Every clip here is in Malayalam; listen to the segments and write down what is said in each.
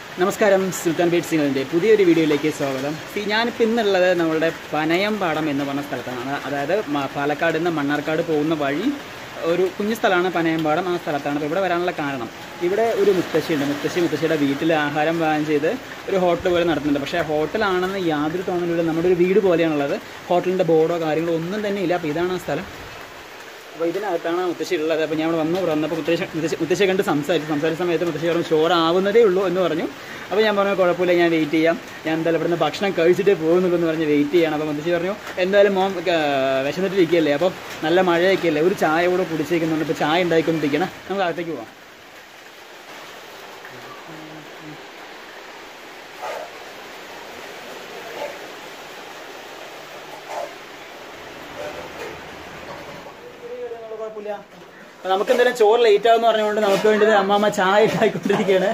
നമസ്കാരം, സുൽത്താൻ ബീറ്റ് സിംഗിൻ്റെ പുതിയൊരു വീഡിയോയിലേക്ക് സ്വാഗതം. ഞാനിപ്പോൾ ഇന്നുള്ളത് നമ്മളുടെ പനയംപാടം എന്ന് പറഞ്ഞ സ്ഥലത്താണ്. അതായത് പാലക്കാട് നിന്ന് മണ്ണാർക്കാട് പോകുന്ന വഴി ഒരു കുഞ്ഞു സ്ഥലമാണ് പനയംപാടം. ആ സ്ഥലത്താണ്. അപ്പോൾ ഇവിടെ വരാനുള്ള കാരണം, ഇവിടെ ഒരു മുത്തശ്ശിയുണ്ട്. മുത്തശ്ശിയുടെ വീട്ടിൽ ആഹാരം പാകം ചെയ്ത് ഒരു ഹോട്ടൽ പോലെ നടത്തുന്നുണ്ട്. പക്ഷേ ഹോട്ടലാണെന്ന് യാതൊരു തോന്നലില്ല. നമ്മുടെ ഒരു വീട് പോലെയാണുള്ളത്. ഹോട്ടലിൻ്റെ ബോർഡോ കാര്യങ്ങളോ ഒന്നും തന്നെ ഇല്ല. അപ്പോൾ ഇതാണ് ആ സ്ഥലം. അപ്പോൾ ഇതിനകത്താണ് മുത്തശ്ശി ഉള്ളത്. അപ്പോൾ ഞാൻ ഇവിടെ വന്നപ്പോൾ മുത്തശ്ശിയെ കണ്ട് സംസാരിച്ച സമയത്ത് മുത്തശ്ശി പറഞ്ഞു ചോറാവുന്നതേ ഉള്ളൂ എന്ന് പറഞ്ഞു. അപ്പോൾ ഞാൻ പറഞ്ഞു കുഴപ്പമില്ല, ഞാൻ വെയിറ്റ് ചെയ്യാം, ഞാൻ എന്തായാലും ഇവിടുന്ന് ഭക്ഷണം കഴിച്ചിട്ടേ പോകുന്നുള്ളൂ എന്ന് പറഞ്ഞ് വെയിറ്റ് ചെയ്യണം. അപ്പോൾ മുത്തശ്ശി പറഞ്ഞു എന്തായാലും മോൻ വിശന്നിട്ടിരിക്കുകയല്ലേ, അപ്പോൾ നല്ല മഴയൊക്കെ അല്ലേ, ഒരു ചായ കൂടെ കുടിച്ചേക്കുന്നുണ്ട്. ഇപ്പോൾ ചായ ഉണ്ടായിക്കൊണ്ടിരിക്കണം, നമുക്ക് അകത്തേക്ക് പോകാം. അപ്പോൾ നമുക്ക് എന്തായാലും ചോറ് ലേറ്റ് ആകുമെന്ന് പറഞ്ഞുകൊണ്ട് നമുക്ക് വേണ്ടി അമ്മാമ്മ ചായ ഉണ്ടായിക്കൊണ്ടിരിക്കുകയാണ്.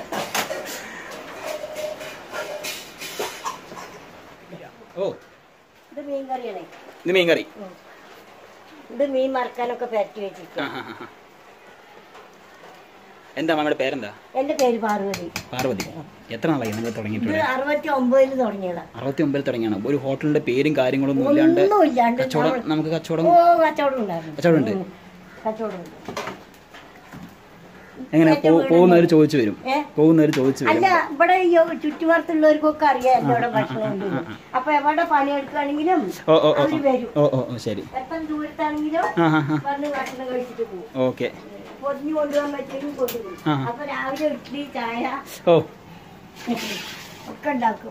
ഓ, ഇത് മീൻകറി. ഇത് മീൻ മറക്കാനൊക്കെ പറ്റി വെച്ചിട്ട്. എന്താ അമ്മയുടെ പേരെന്താ? എന്റെ പേര് പാർവതി. പാർവതി. എത്ര നാളായി നിങ്ങൾ തുടങ്ങിയിട്ടുണ്ട്? 69 തുടങ്ങിയതാണ്. 69 തുടങ്ങിയാണ്. ഒരു ഹോട്ടലിന്റെ പേരും കാര്യങ്ങളൊന്നും ഇല്ലാണ്ട് കച്ചവടം, നമുക്ക് കച്ചവടം ഉണ്ട്. എങ്ങനെ പോകുന്നവർ ചോദിച്ചു വരും? അല്ല, ഇവിടെ ചുറ്റുപാടത്തുള്ളവർക്കൊക്കെ അറിയാം എന്നോട് ഭക്ഷണം ഉണ്ട്. അപ്പൊ എവിടെ പണിയെടുക്കുകയാണെങ്കിലും അവര് വരും. ശരി. എത്ര ദൂരത്താണെങ്കിലും വന്ന് ഭക്ഷണം കഴിച്ചിട്ട് പോകും. ഓക്കെ. പൊതിഞ്ഞു കൊണ്ടുപോകാൻ പറ്റും കൊണ്ടുപോകും. അപ്പൊ രാവിലെ ഇഡ്ഡലി ചായ ഒക്കെ ഉണ്ടാക്കും.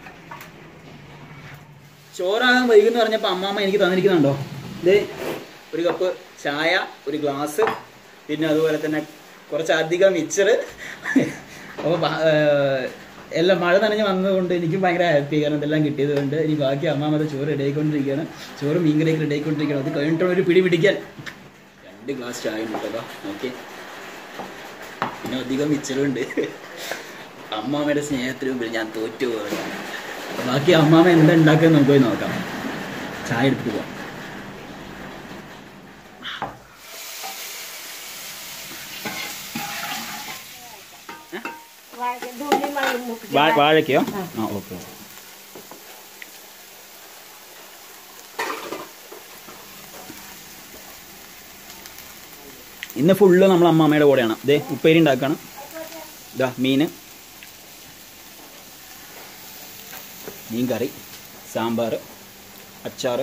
ചോറാകാൻ വൈകുന്നു പറഞ്ഞപ്പോ അമ്മാമ്മ എനിക്ക് തന്നിരിക്കുന്നുണ്ടോ? ഇത് ഒരു കപ്പ് ചായ, ഒരു ഗ്ലാസ്, പിന്നെ അതുപോലെ തന്നെ കുറച്ചധികം മിച്ചറ്. അപ്പോൾ എല്ലാം മഴ നനഞ്ഞ് വന്നതുകൊണ്ട് എനിക്കും ഭയങ്കര ഹാപ്പി, കാരണം ഇതെല്ലാം കിട്ടിയത് കൊണ്ട്. ഇനി ബാക്കി അമ്മാമത് ചോറ് റെഡിയായിക്കൊണ്ടിരിക്കുകയാണ്. ചോറ് മീൻകറിയൊക്കെ റെഡിയായിക്കൊണ്ടിരിക്കുകയാണ്. അത് കഴിഞ്ഞിട്ടുള്ള ഒരു പിടി പിടിക്കാൻ 2 ഗ്ലാസ് ചായ ഉണ്ട് കേട്ടോ. ഓക്കെ. പിന്നെ അധികം മിച്ചറുണ്ട്. അമ്മാമ്മയുടെ സ്നേഹത്തിന് മുമ്പിൽ ഞാൻ തോറ്റു പോവുകയാണ്. ബാക്കി അമ്മാമ്മ എന്താ ഉണ്ടാക്കുക നമുക്ക് പോയി നോക്കാം. ചായ എടുത്ത് പോവാം. വാഴയ്ക്കോ? ഓക്കെ. ഇന്ന് ഫുള്ള് നമ്മൾ അമ്മാമ്മയുടെ കൂടെയാണ്. ഇതേ ഉപ്പേരി ഉണ്ടാക്കണം. ഇതാ മീൻ കറി, സാമ്പാർ, അച്ചാർ,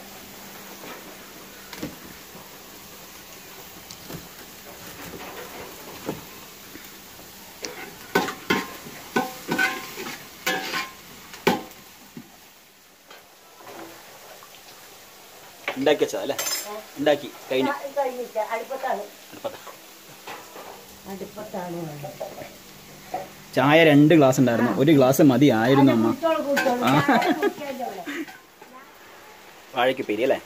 ഉണ്ടാക്കി വെച്ചതാ അല്ലേ? ഉണ്ടാക്കി കഴിഞ്ഞു. ചായ 2 ഗ്ലാസ് ഉണ്ടായിരുന്നു. 1 ഗ്ലാസ് മതിയായിരുന്നു അമ്മ. വാഴയ്ക്ക് പേരി അല്ലേ?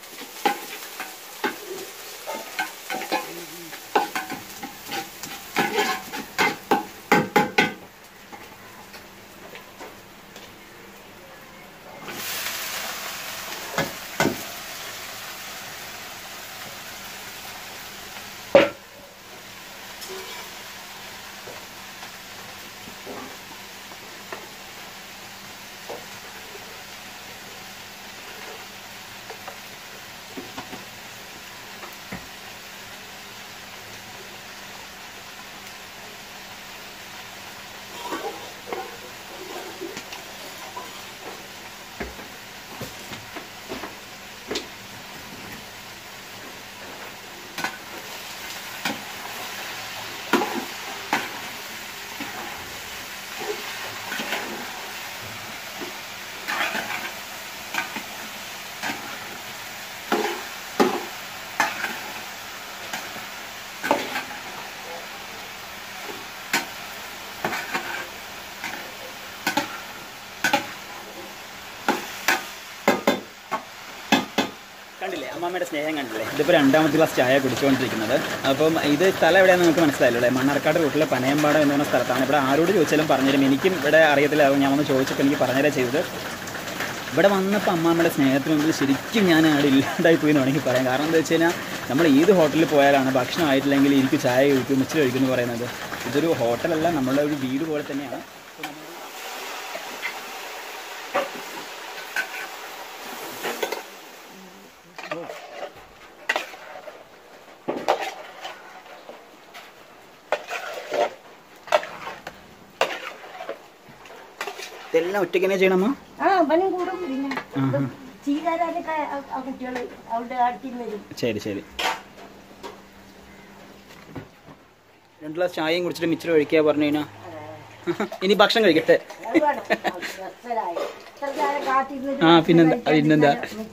കണ്ടില്ലേ അമ്മമ്മയുടെ സ്നേഹം കണ്ടില്ലേ? ഇതിപ്പോൾ 2ാമത്തെ ഗ്ലാസ് ചായ കുടിച്ചുകൊണ്ടിരിക്കുന്നത്. അപ്പം ഇത് സ്ഥലം എവിടെയാണെന്ന് നമുക്ക് മനസ്സിലായല്ലോ. മണ്ണാർക്കാട് റൂട്ടിലെ പനയംപാടം എന്ന് പറഞ്ഞ സ്ഥലത്താണ്. ഇവിടെ ആരോട് ചോദിച്ചാലും പറഞ്ഞുതരും. എനിക്കും ഇവിടെ അറിയത്തില്ല. ഞാൻ വന്ന് ചോദിച്ചപ്പോൾ എനിക്ക് പറഞ്ഞുതരാ ചെയ്തത്. ഇവിടെ വന്നപ്പോൾ അമ്മാമ്മയുടെ സ്നേഹത്തിന് മുമ്പിൽ ശരിക്കും ഞാൻ അവിടെ ഇല്ലാണ്ടായി പോയി എന്ന് വേണമെങ്കിൽ പറയാം. കാരണം എന്താ വെച്ച് കഴിഞ്ഞാൽ നമ്മൾ ഏത് ഹോട്ടലിൽ പോയാലാണ് ഭക്ഷണം ആയിട്ടില്ലെങ്കിൽ എനിക്ക് ചായ കഴിക്കും മിച്ചം കഴിക്കും എന്ന് പറയുന്നത്. ഇതൊരു ഹോട്ടലല്ല, നമ്മളുടെ ഒരു വീട് പോലെ തന്നെയാണ്. ഇതെല്ലാം ഒറ്റയ്ക്ക് തന്നെ ചെയ്യണമോ? ശരി ശരി. 2 ഗ്ലാസ് ചായയും കുടിച്ചിട്ട് മിച്ചർ കഴിക്കുക പറഞ്ഞു കഴിഞ്ഞാൽ ഇനി ഭക്ഷണം കഴിക്കട്ടെ. പിന്നെന്താ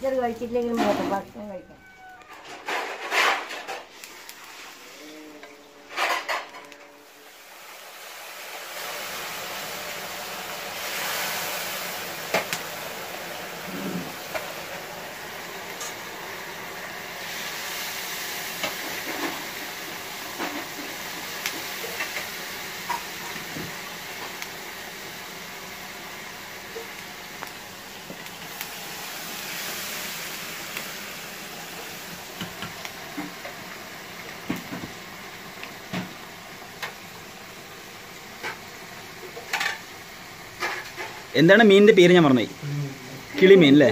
എന്താണ് മീനിന്റെ പേര്? ഞാൻ മറന്നുപോയി. കിളിമീൻ അല്ലേ?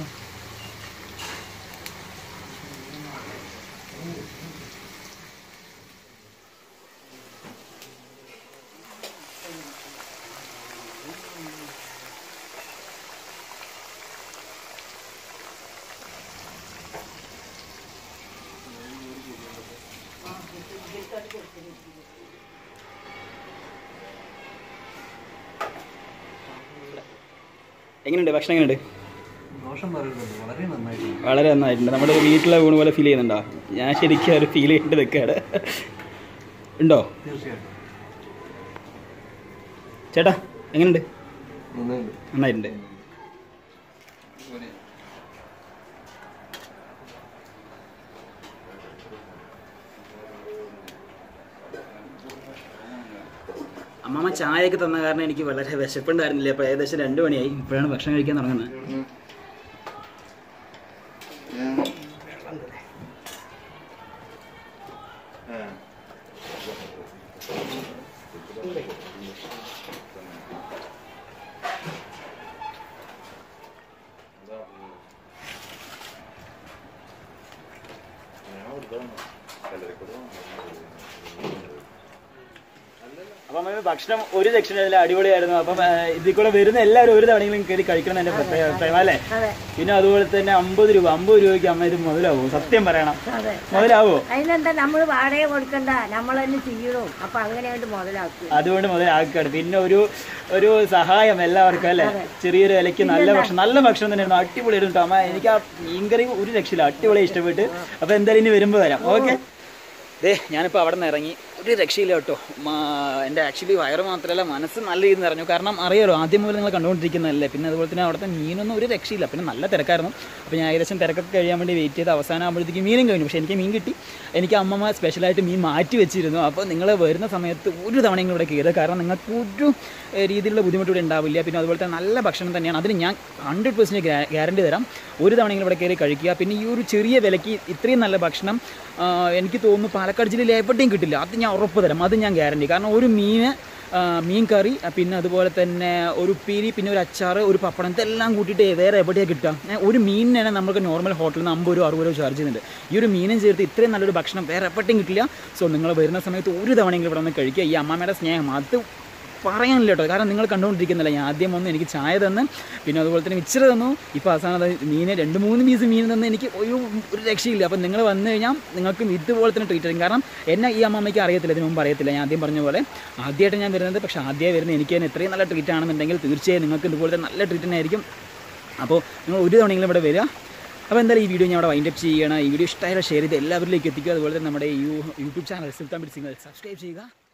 എങ്ങനെയുണ്ട് ഭക്ഷണം? എങ്ങനെയുണ്ട്? വളരെ നന്നായിട്ടുണ്ട്. നമ്മുടെ ഒരു വീട്ടിലെ ഊണ് പോലെ ഫീൽ ചെയ്യുന്നുണ്ടോ? ഞാൻ ശരിക്കും ഒരു ഫീൽ ചെയ്തിട്ട് നിൽക്കുകയാണ്. ഉണ്ടോ ചേട്ടാ? എങ്ങനെയുണ്ട്? നന്നായിട്ടുണ്ട്. അമ്മമ്മ ചായയൊക്കെ തന്ന കാരണം എനിക്ക് വളരെ വിശപ്പുണ്ടായിരുന്നില്ല. അപ്പോൾ ഏകദേശം 2 മണിയായി. ഇപ്പോഴാണ് ഭക്ഷണം കഴിക്കാൻ തുടങ്ങുന്നത്. അപ്പം ഭക്ഷണം ഒരു സെക്ഷനിൽ അടിപൊളിയായിരുന്നു. അപ്പം ഇതിൽ കൂടെ വരുന്ന എല്ലാവരും ഒരു തവണയെങ്കിലും കയറി കഴിക്കണം എന്റെ പ്രത്യേക അഭിപ്രായം അല്ലേ? പിന്നെ അതുപോലെ തന്നെ 50 രൂപയ്ക്ക് അമ്മ ഇത് മുതലാവോ? സത്യം പറയണം, മുതലാവോ? അതിനെന്താ, നമ്മൾ വാടക കൊടുക്കണ്ട, നമ്മൾ തന്നെ ചെയ്യണോ. അപ്പൊ അങ്ങനെ അതുകൊണ്ട് മുതലാക്കാണ്. പിന്നെ ഒരു സഹായം എല്ലാവർക്കും അല്ലേ? ചെറിയൊരു വിലയ്ക്ക് നല്ല ഭക്ഷണം തന്നെയായിരുന്നു. അടിപൊളിയായിരുന്നു അമ്മ. എനിക്ക് ആ മീൻകറി ഒരു രക്ഷയില്ല, അടിപൊളി ഇഷ്ടപ്പെട്ട്. അപ്പൊ എന്തായാലും ഇനി വരുമ്പോ വരാം. ഓക്കെ. ഞാനിപ്പോൾ അവിടെ നിന്ന് ഇറങ്ങി. ഒരു രക്ഷയില്ല കേട്ടോ. എൻ്റെ ആക്ച്വലി വയറ് മാത്രമല്ല, മനസ്സ് നല്ല രീതിയിൽ നിറഞ്ഞു. കാരണം അറിയാലോ, ആദ്യം മുതൽ നിങ്ങൾ കണ്ടുകൊണ്ടിരിക്കുന്നതല്ലേ. പിന്നെ അതുപോലെ തന്നെ അവിടുത്തെ മീനൊന്നും ഒരു രക്ഷയില്ല. പിന്നെ നല്ല തിരക്കായിരുന്നു. അപ്പോൾ ഞാൻ ഏകദേശം തിരക്കൊക്കെ കഴിയാൻ വേണ്ടി വെയിറ്റ് ചെയ്ത് അവസാനം ആകുമ്പോഴത്തേക്ക് മീനും കഴിഞ്ഞു. പക്ഷേ എനിക്ക് മീൻ കിട്ടി. എനിക്ക് അമ്മമ്മ സ്പെഷ്യലായിട്ട് മീൻ മാറ്റി വെച്ചിരുന്നു. അപ്പോൾ നിങ്ങൾ വരുന്ന സമയത്ത് ഒരു തവണയെങ്കിലും ഇവിടെ കയറുക. കാരണം നിങ്ങൾക്ക് ഒരു രീതിയിലുള്ള ബുദ്ധിമുട്ട് ഇവിടെ ഉണ്ടാവില്ല. പിന്നെ അതുപോലെ തന്നെ നല്ല ഭക്ഷണം തന്നെയാണ്. അതിന് ഞാൻ 100% ഗ്യാരണ്ടി തരാം. ഒരു തവണയെങ്കിലും ഇവിടെ കയറി കഴിക്കുക. പിന്നെ ഈ ഒരു ചെറിയ വിലയ്ക്ക് ഇത്രയും നല്ല ഭക്ഷണം എനിക്ക് തോന്നുന്നു പാലക്കാട് ജില്ലയിൽ എവിടെയും കിട്ടില്ല. അത് ഞാൻ ഉറപ്പ് തരാം, അത് ഞാൻ ഗ്യാരണ്ടി. കാരണം ഒരു മീൻ കറി, പിന്നെ അതുപോലെ തന്നെ ഒരു ഉപ്പേരി, പിന്നെ ഒരു അച്ചാർ, ഒരു പപ്പടം, ഇതെല്ലാം കൂട്ടിയിട്ട് വേറെ എവിടെയാണ് കിട്ടുക? ഒരു മീനിന് തന്നെ നമുക്ക് നോർമൽ ഹോട്ടലിൽ നിന്ന് 50 രൂപ 60 രൂപ ചാർജ് ചെയ്യുന്നുണ്ട്. ഈ ഒരു മീനും ചേർത്ത് ഇത്രയും നല്ലൊരു ഭക്ഷണം വേറെ എവിടെയും കിട്ടില്ല. സോ നിങ്ങൾ വരുന്ന സമയത്ത് ഒരു തവണയെങ്കിലും ഇവിടെ വന്ന് കഴിക്കുക. ഈ അമ്മമ്മയുടെ സ്നേഹം അത് പറയാനില്ല കേട്ടോ. കാരണം നിങ്ങൾ കണ്ടുകൊണ്ടിരിക്കുന്നില്ല. ഞാൻ ആദ്യം വന്ന് എനിക്ക് ചായ തന്ന്, പിന്നെ അതുപോലെ തന്നെ മിച്ചർ തന്നു. ഇപ്പോൾ അവസാനം മീന് 2-3 പീസ് മീൻ തന്ന് എനിക്ക് ഒരു രക്ഷയില്ല. അപ്പം നിങ്ങൾ വന്നു കഴിഞ്ഞാൽ നിങ്ങൾക്കും ഇതുപോലെ തന്നെ ട്രീറ്റ് ചെയ്യും. കാരണം എന്നെ ഈ അമ്മമ്മയ്ക്ക് അറിയത്തില്ല, ഇതിന് മുമ്പ് അറിയത്തില്ല. ഞാൻ ആദ്യം പറഞ്ഞ പോലെ ആദ്യമായിട്ട് ഞാൻ വരുന്നത്. പക്ഷേ ആദ്യമായി വരുന്നത് എനിക്ക് തന്നെ ഇത്രയും നല്ല ട്രീറ്റ് ആണെന്നുണ്ടെങ്കിൽ തീർച്ചയായും നിങ്ങൾക്ക് ഇതുപോലത്തെ നല്ല ട്രീറ്റ് തന്നെ ആയിരിക്കും. അപ്പോൾ നിങ്ങൾ ഒരു തവണയെങ്കിലും ഇവിടെ വരിക. അപ്പോൾ എന്തായാലും ഈ വീഡിയോ ഞാൻ അവിടെ വൈൻഡപ്പ് ചെയ്യണം. ഈ വീഡിയോ ഇഷ്ടമായാലും ഷെയർ ചെയ്ത് എല്ലാവരിലേക്ക് എത്തിക്കുക. അതുപോലെ തന്നെ നമ്മുടെ YouTube channel Sultan bit singer subscribe ചെയ്യുക.